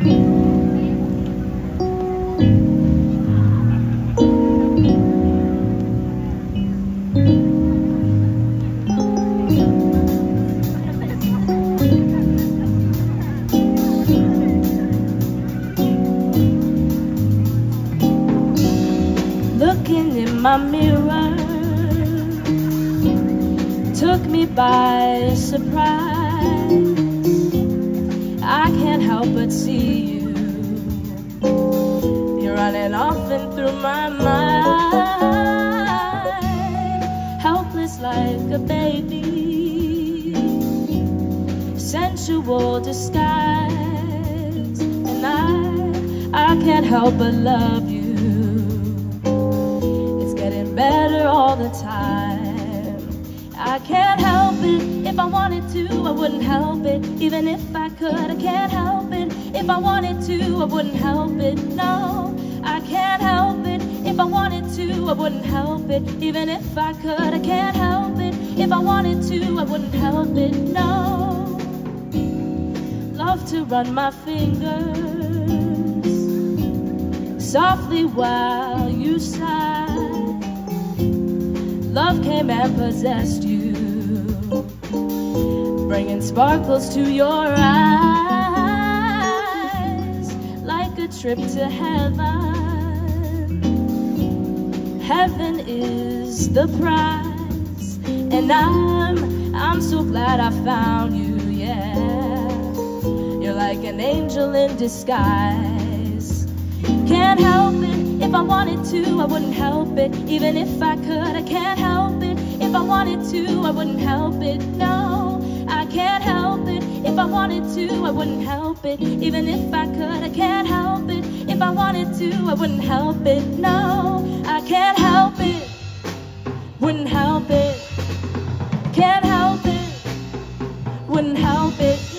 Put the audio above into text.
Looking in my mirror took me by surprise. I can't help but see you. You're running off and through my mind, helpless like a baby, sensual disguise. And I can't help but love you. Better all the time. I can't help it. If I wanted to, I wouldn't help it. Even if I could, I can't help it. If I wanted to, I wouldn't help it. No, I can't help it. If I wanted to, I wouldn't help it. Even if I could, I can't help it. If I wanted to, I wouldn't help it. No, love to run my fingers softly while you sigh. Love came and possessed you, bringing sparkles to your eyes, like a trip to heaven. Heaven is the prize, and I'm so glad I found you, yeah. You're like an angel in disguise. Can't help it. If I wanted to, I wouldn't help it. Even if I could, I can't help it. If I wanted to, I wouldn't help it. No, I can't help it. If I wanted to, I wouldn't help it. Even if I could, I can't help it. If I wanted to, I wouldn't help it. No, I can't help it. Wouldn't help it. Can't help it. Wouldn't help it.